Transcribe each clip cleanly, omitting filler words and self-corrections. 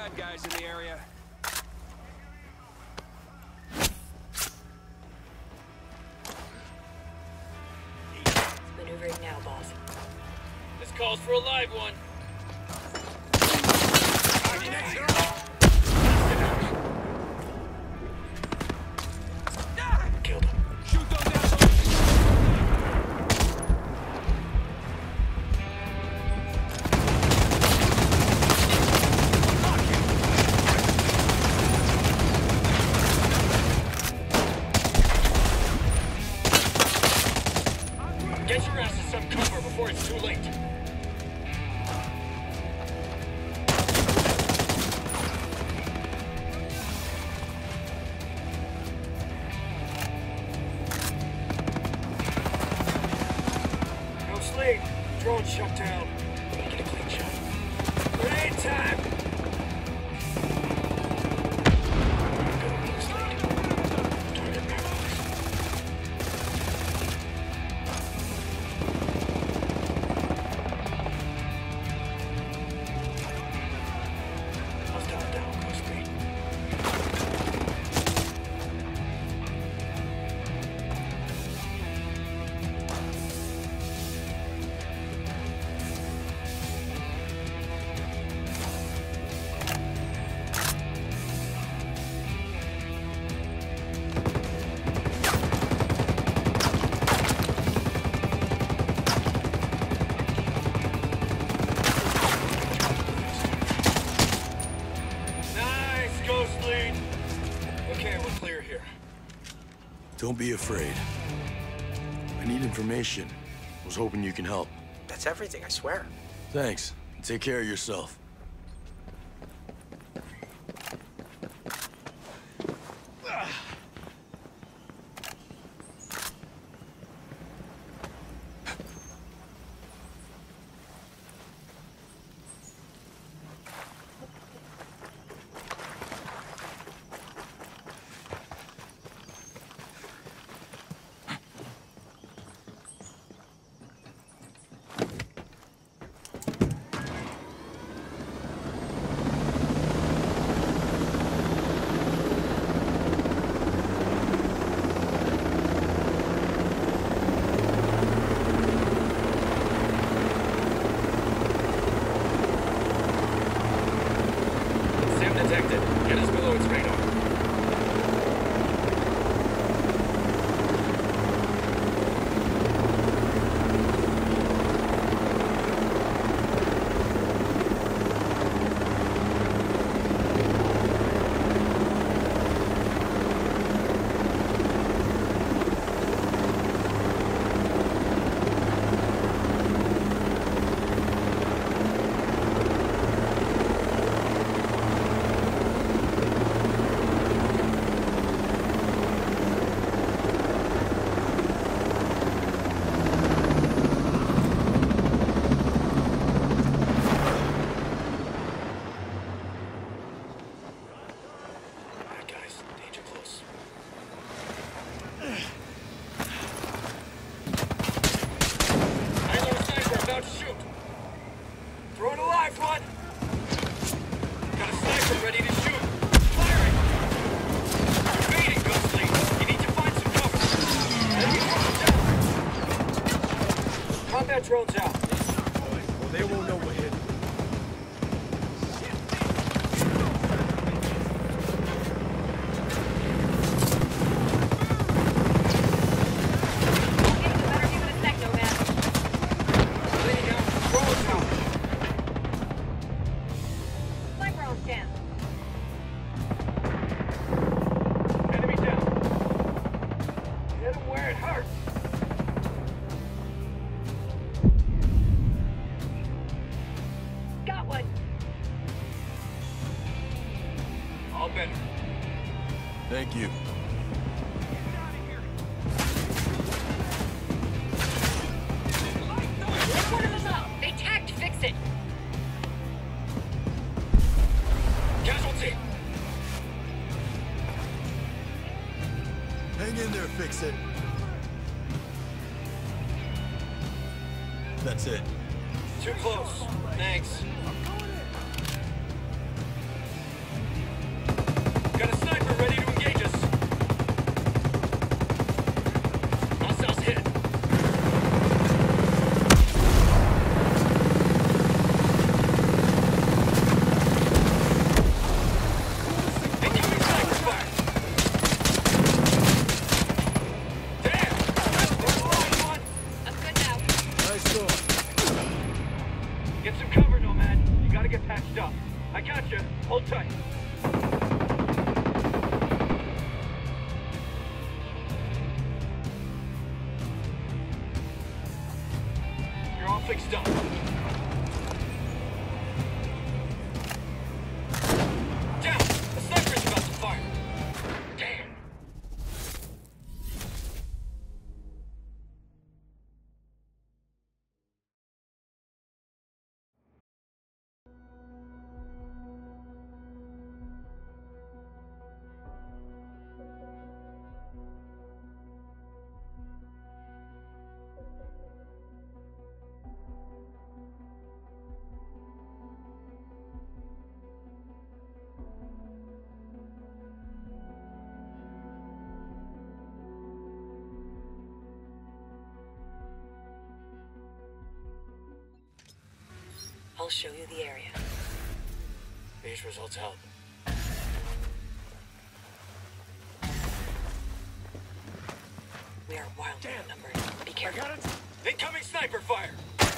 bad guys in the area. Maneuvering now, boss. This calls for a live one. Killed him. Shoot those assholes! Get your ass to some cover before it's too late. No sleep. Drone shut down. Make it a clean shot. Grenade time! Go move, Slade. Target paralyzed. Hostile down, close speed. Nice, Ghost Lead. Okay, we're clear here. Don't be afraid. I need information. Was hoping you can help. That's everything, I swear. Thanks. Take care of yourself. Sim detected. Get us below its radar. Alright, guys. Danger close. High-low sniper about to shoot. Throwing a live one. Got a sniper ready to shoot. Firing. You're baiting, Ghost Lead. You need to find some cover. Enemy drones down. Combat drones out. Well, they won't know we're hidden. Leading out. Drones out. Enemy down. Hit him where it hurts. Got one. All better. Thank you. Lift one of them up. They tagged. Fix it. Casualty. Hang in there, fix it. That's it. Too close. Thanks. Get some cover, Nomad. You gotta get patched up. I got you. Hold tight. You're all fixed up. Down! A sniper's about to fire. Damn. I'll show you the area. These results help. We are wildly outnumbered. Be careful. Got it? Incoming sniper fire!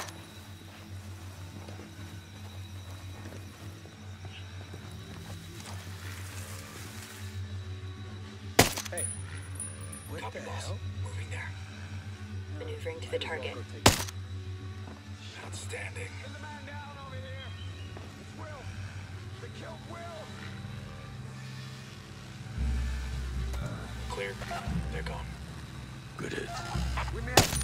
Hey. What Copy, the boss. hell? Moving there. Maneuvering to the target. Outstanding. Get the man down over here. It's Will. They killed Will. Clear. They're gone. Good hit. We missed.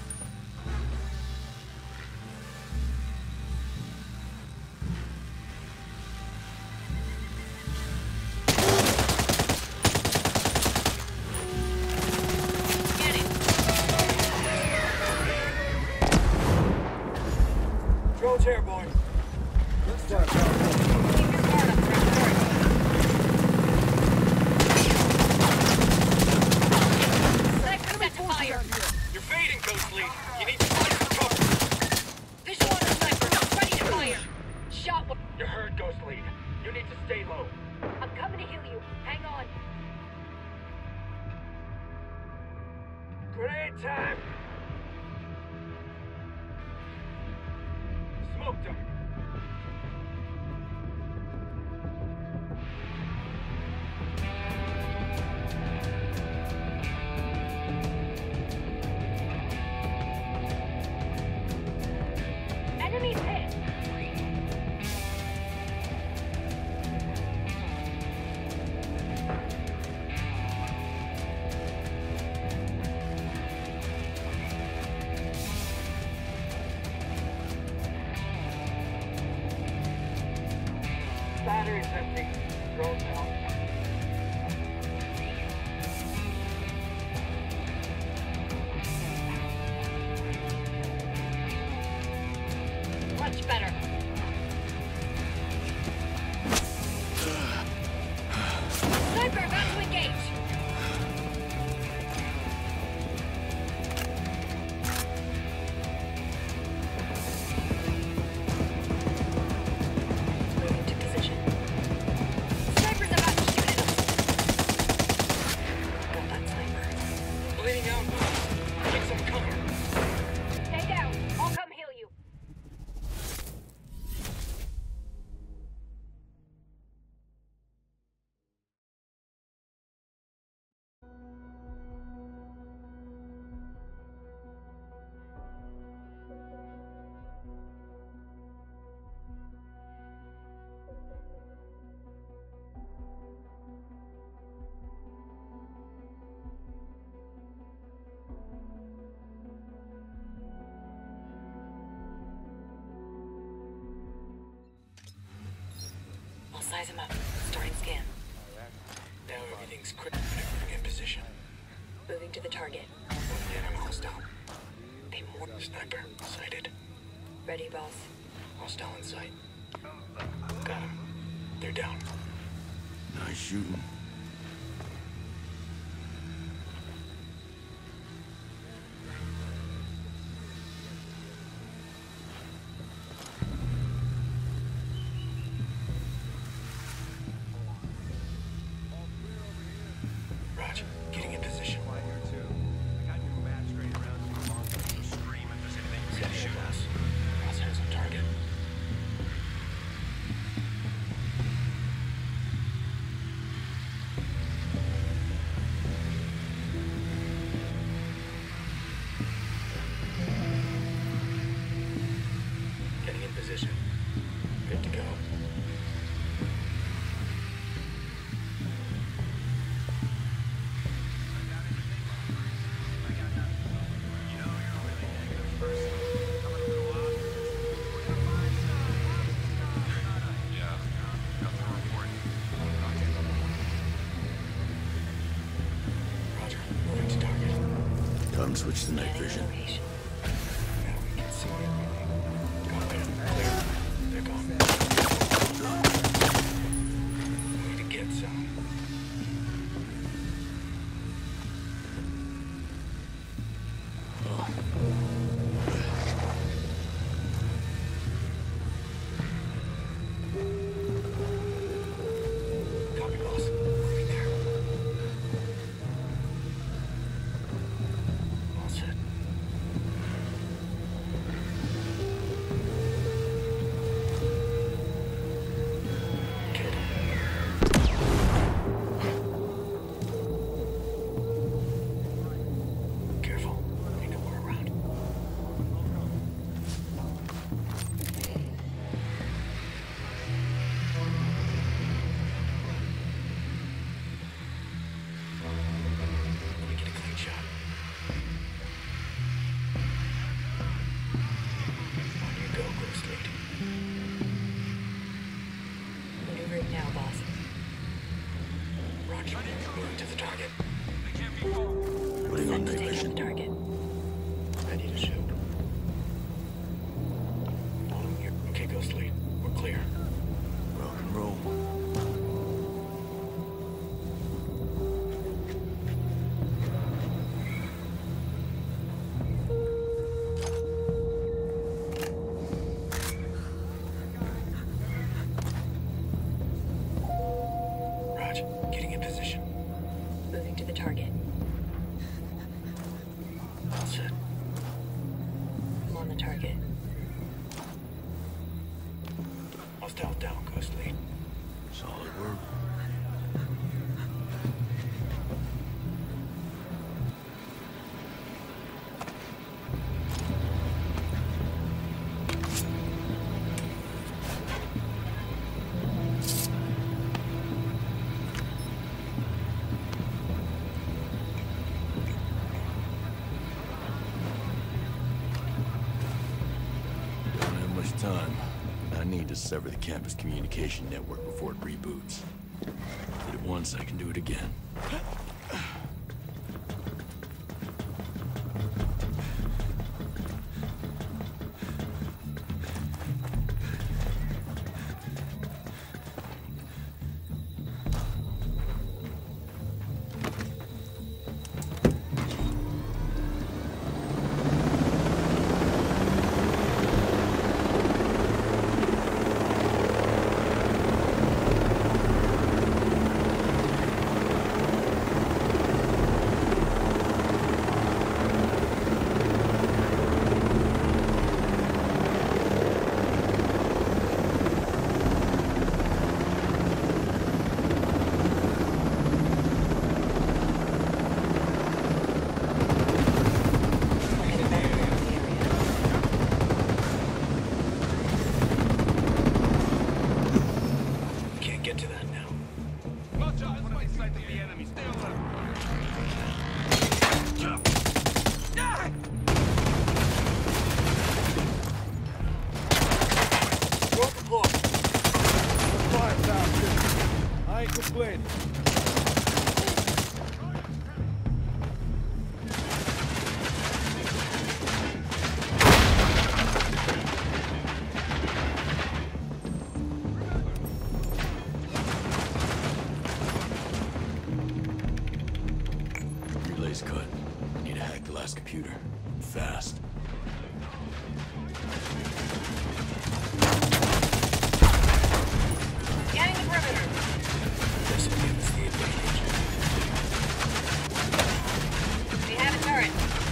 Get it! Drone's airborne. Keep your guard up, Breakpoint. Sniper set to fire! You're fading, Ghost Lead. You need to find some cover. Visual on the sniper, ready to fire! Shot one. You're hurt, Ghost Lead. You need to stay low. I'm coming to heal you. Hang on. Grenade time! Smoked him. Enemies hit! Battery's empty. Drone's out. Much better. Sniper about to engage! Moving to position. Sniper's about to shoot at us! Got that sniper. Bleeding out. Get some cover. Stay down. I'll come heal you. I'll size him up. Starting scan. Now everything's critical in position. Moving to the target. Enemy hostile. They more. Sniper sighted. Ready, boss. Hostile in sight. Got him. They're down. Nice shooting. Roger. Getting in position. Quiet here too. I got new mats straight around you. Scream if there's anything you can Steady, shoot. boss. Crosshairs on target. switch to night Scanning vision. location. Now we can see everything. Go ahead. Clear. They're gone. Way to get some. Copy, boss. Moving there. All set. Kid. Careful. We know we're around. Let me get a clean shot. On you go, Ghost Lady. Maneuvering now, boss. Roger. Moving to the target. They can't be far. Putting on night Staying on vision. the target. Ready to shoot. Following you. Okay, Ghost Lead. We're clear. Rock and roll. Raj, getting in position. Moving to the target. All set. I'm on the target. Hostile down, Ghost Lead. Solid work. Don't have much time. I need to sever the campus communication network before it reboots. Did it once, I can do it again. Can't get to that now. Watch out. This way sight of the enemy. Stay alert. Roll deploy. Firepower. I ain't complaining. Relay's cut. Need to hack the last computer. Fast. Scanning the perimeter. This will give us the advantage. We have a turret.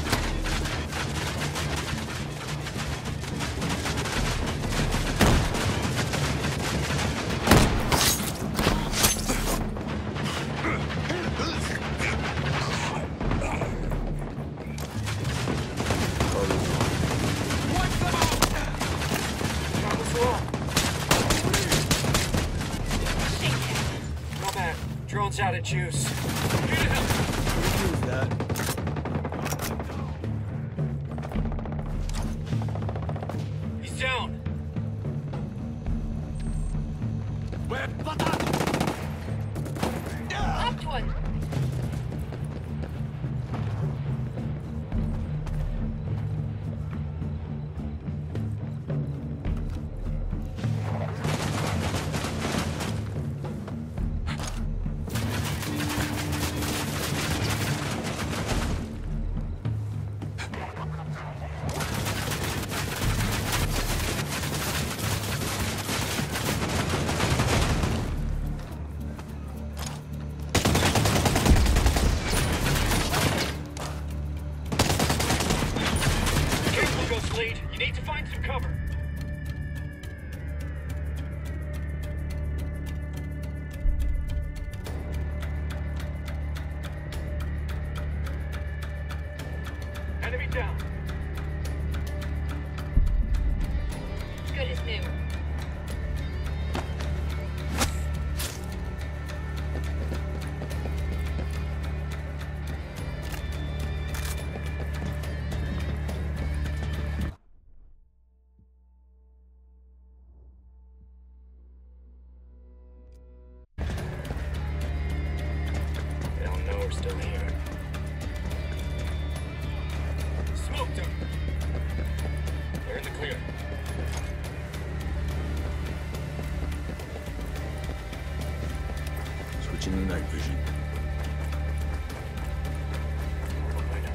Go back. Drone's out of juice. Use that. He's down. Up to one. good as new. They'll know we're still here. Smoked them! They're in the clear. Switching to night vision. We'll find out.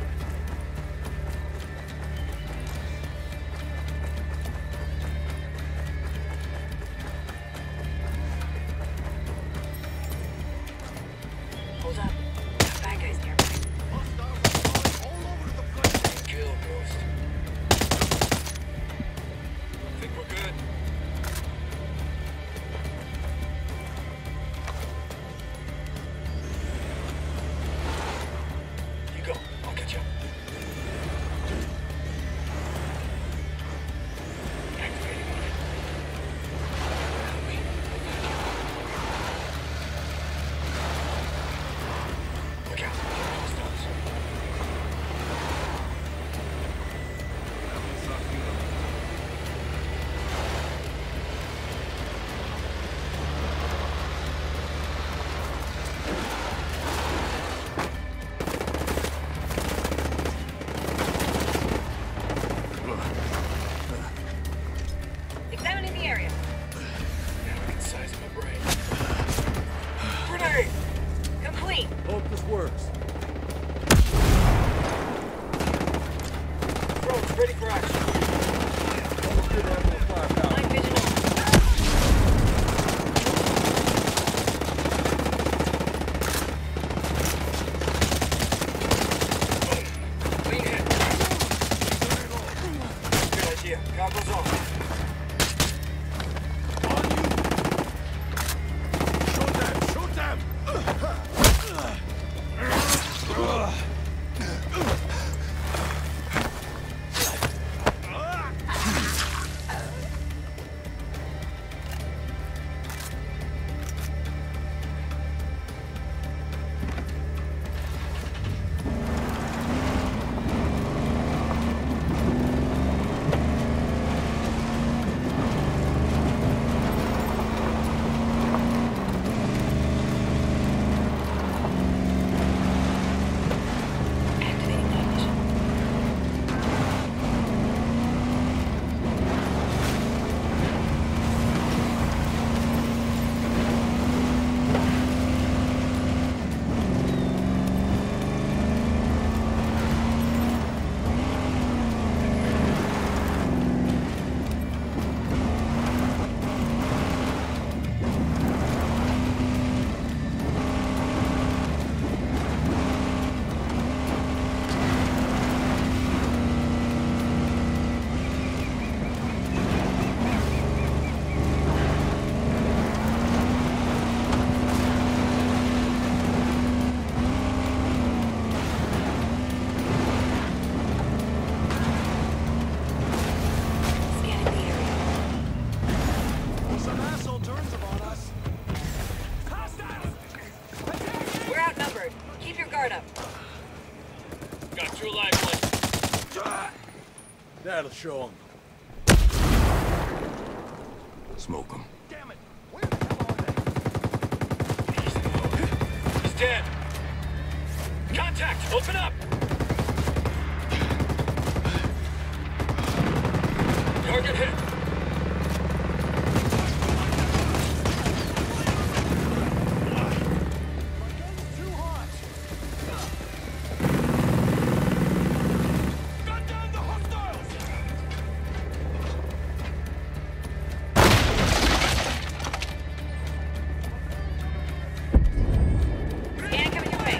Hold up. That bad guy's nearby. Kill, Ghost. Think we're good? You go. I'll catch up. Activating on it. Help me. I'll find you. Look out. Hostiles. Examining the area. Now I can size my brain. Grenade! Complete. Hope this works. Drones ready for action. Almost good to have more firepower. Night vision on. Clean hit. Good idea. Goggles on. Shoot them! Shoot them! Activating night vision. Scanning the area. Some asshole turns them on us. Hostiles! We're outnumbered. Keep your guard up. Got two live ones. That'll show them. Smoke them. Damn it! Where the hell are they? He's dead. Contact! Open up! Target hit. Too hot! Gun down the hostiles! Scan coming your way.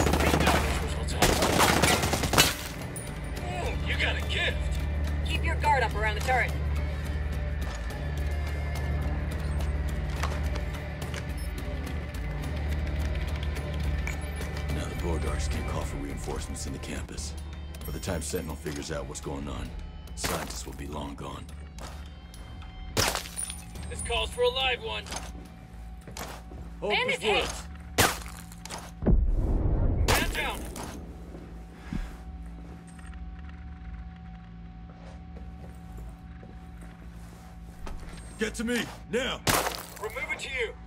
Oh, you got a gift. Keep your guard up around the turret. Now the Borgars can't call for reinforcements in the campus. By the time Sentinel figures out what's going on, scientists will be long gone. This calls for a live one. Hope Bandit this works. Man down. Get to me, now! We're moving to you.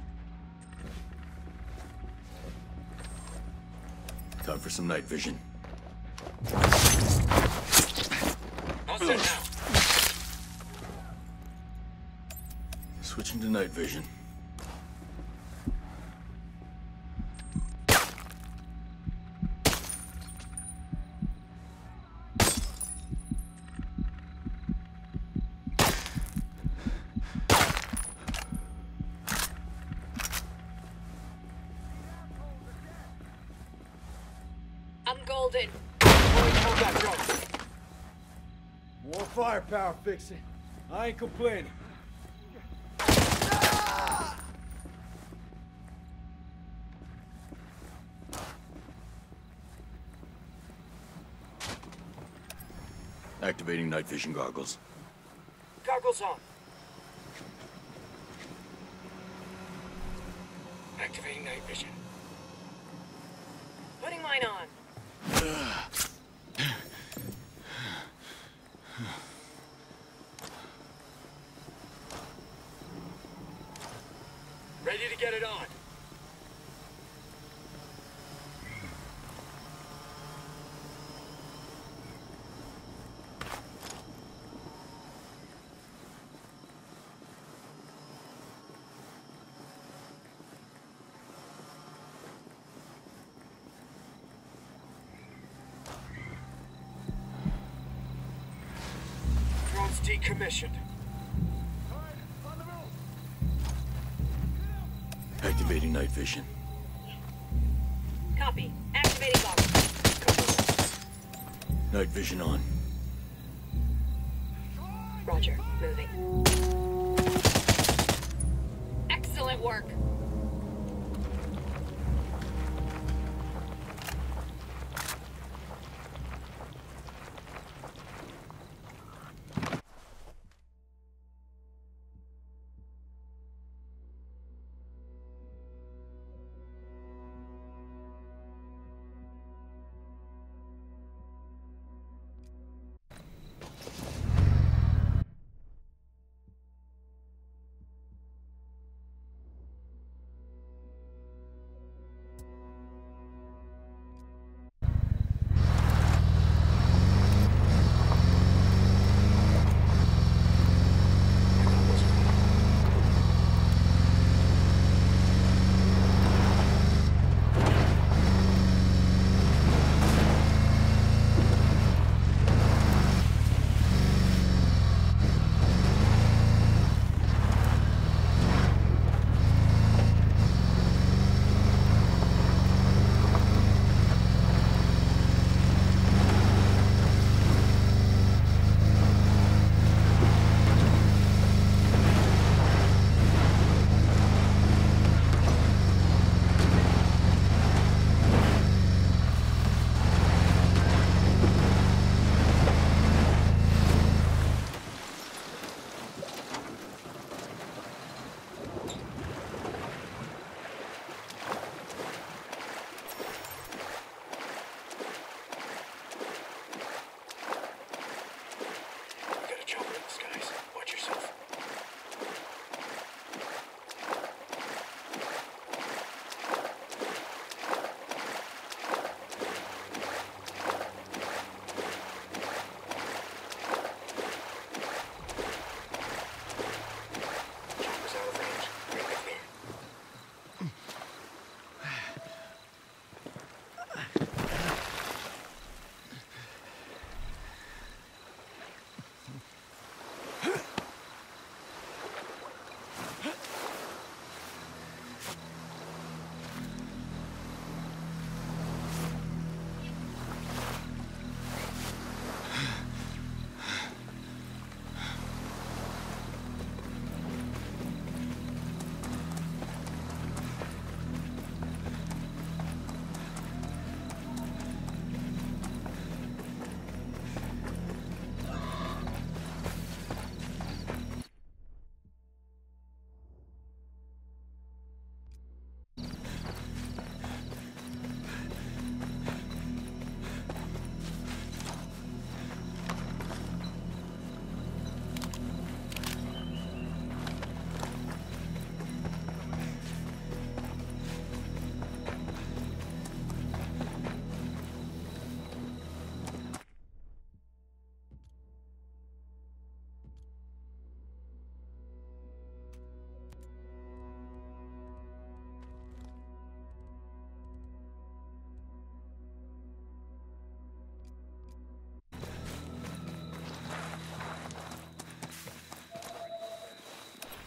Time for some night vision. All set now. Switching to night vision. I'm golden. Hold that drone. More firepower fixing. I ain't complaining. Activating night vision goggles. Goggles on. Activating night vision. Putting mine on. Ready to get it on. Drone's decommissioned. Activating night vision. Copy. Activating goggles. Night vision on. Roger. Moving. Excellent work.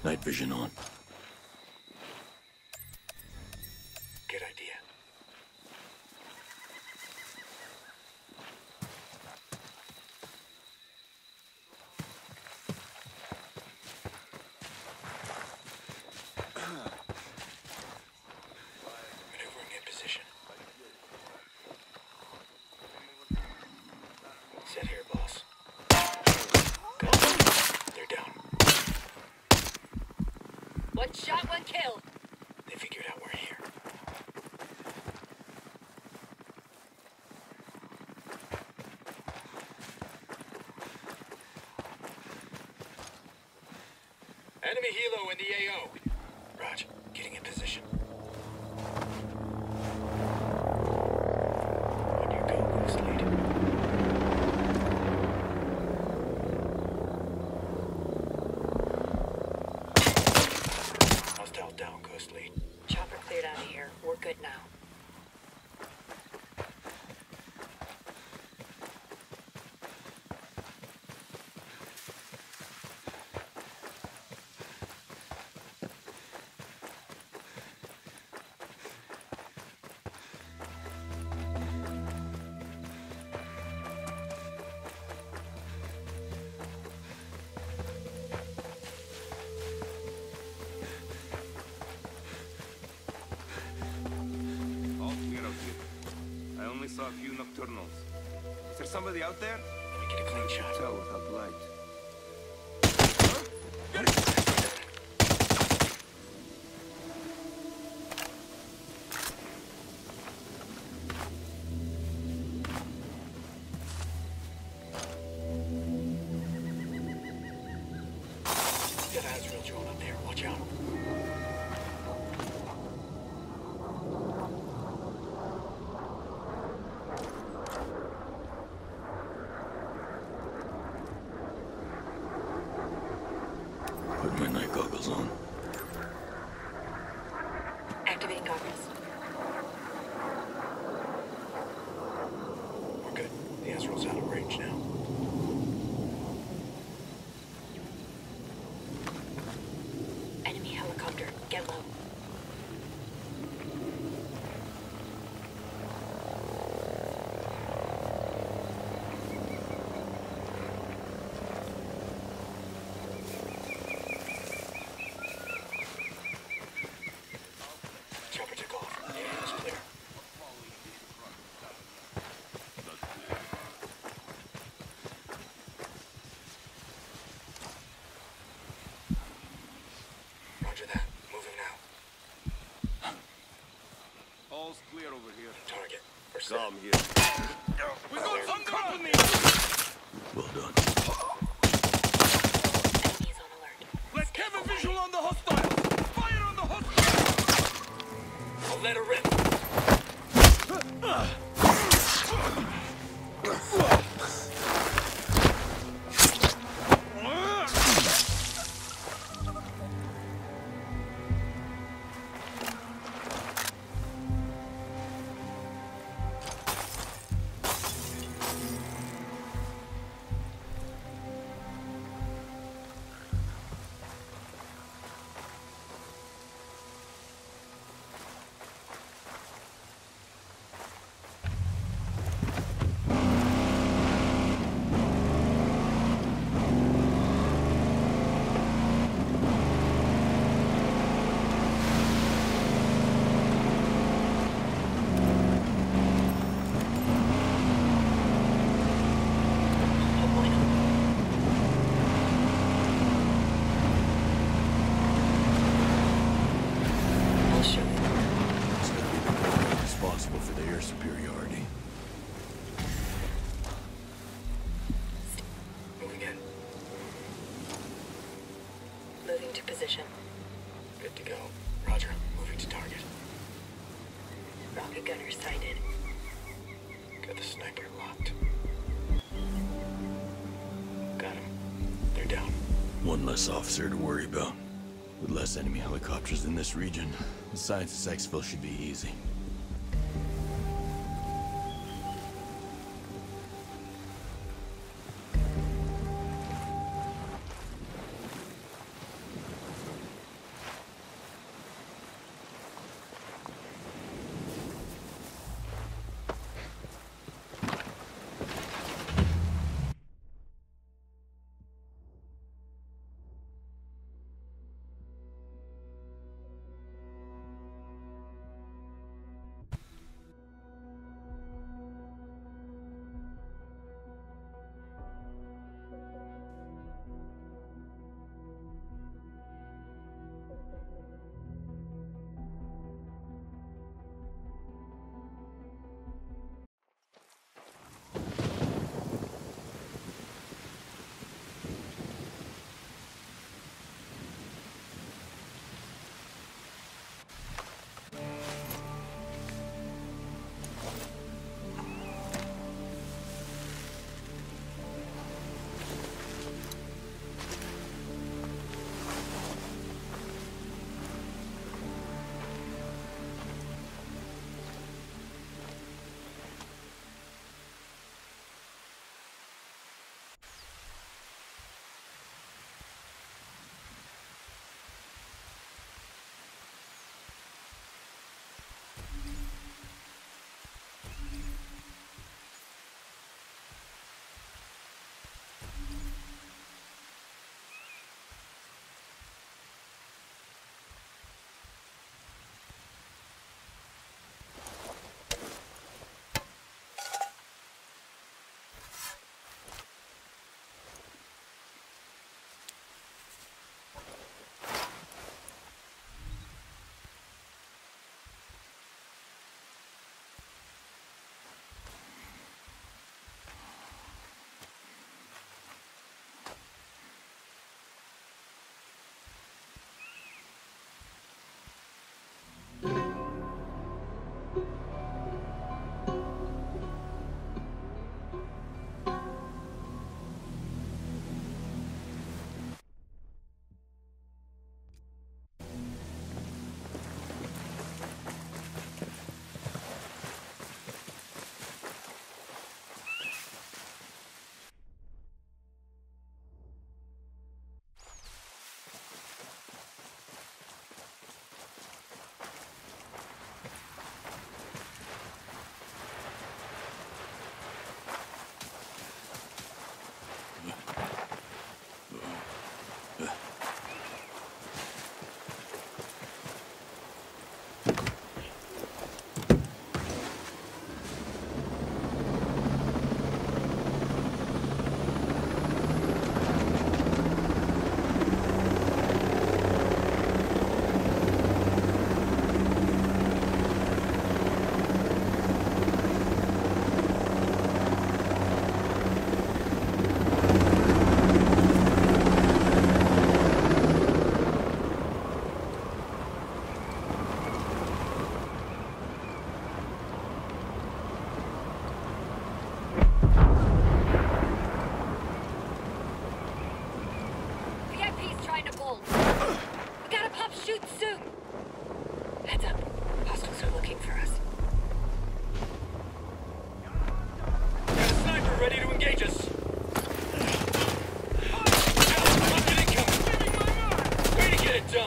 Night vision on. Good idea. Maneuvering in position. Sit here, boss. Good. They're down. One shot, one kill. They figured out we're here. Enemy helo in the AO. Raj, getting in position. On your go, Ghost Lead. Hostile down, Ghost Lead. Chopper cleared out of here. We're good now. All clear out here. I only saw a few nocturnals. Is there somebody out there? Let me get a clean shot. Tell without light. Got an Azrael drone up there. Watch out. Put my night goggles on. Activating goggles. We're good. The Azrael's out of range now. Enemy helicopter. Get low. Chopper took off. The AO's clear. Roger that. Moving now. All's clear over here. Target. We're set. We got some company! Well done. Enemies on alert. Let's have a visual on the hostile! Fire on the hostile! I'll let her rip. I'll show you. It's gonna be the government responsible for the air superiority. Moving in. Moving to position. Good to go. Roger. Moving to target. Rocket gunner sighted. Got the sniper locked. Got him. They're down. One less officer to worry about. With less enemy helicopters in this region, the science of Sexville should be easy. done.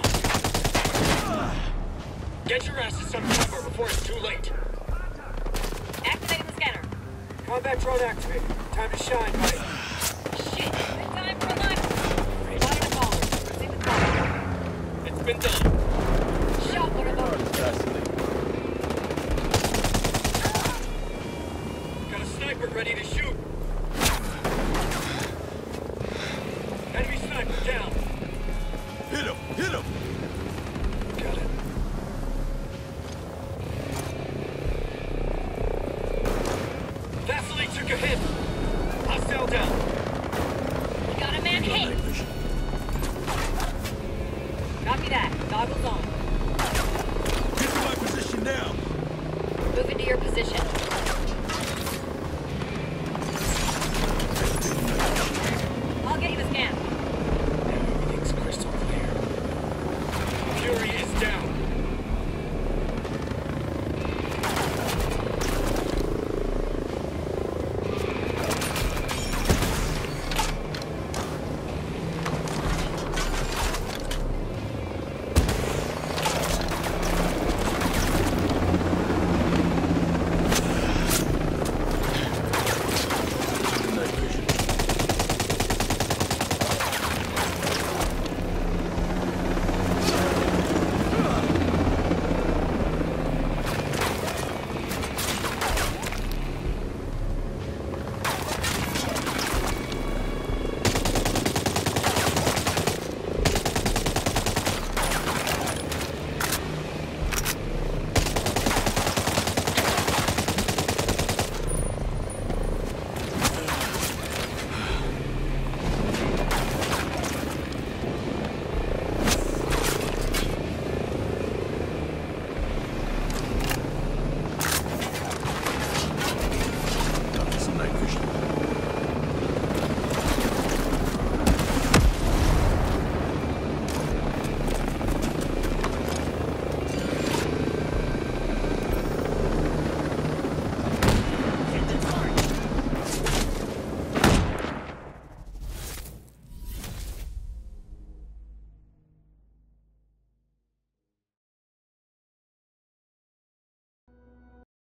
Get your ass to some cover before it's too late. Activating the scanner. Combat drone activated. Time to shine, buddy. Shit, good time for a life. Spotted a caller. Proceed with call. It's been done. Shot one of them. Got a sniper ready to shoot. Enemy sniper down. Hit him! Hit him! Got it. Vasily took a hit. Hostile down. We got a man hit. Copy that. Goggles on. Get to my position now! Move into your position.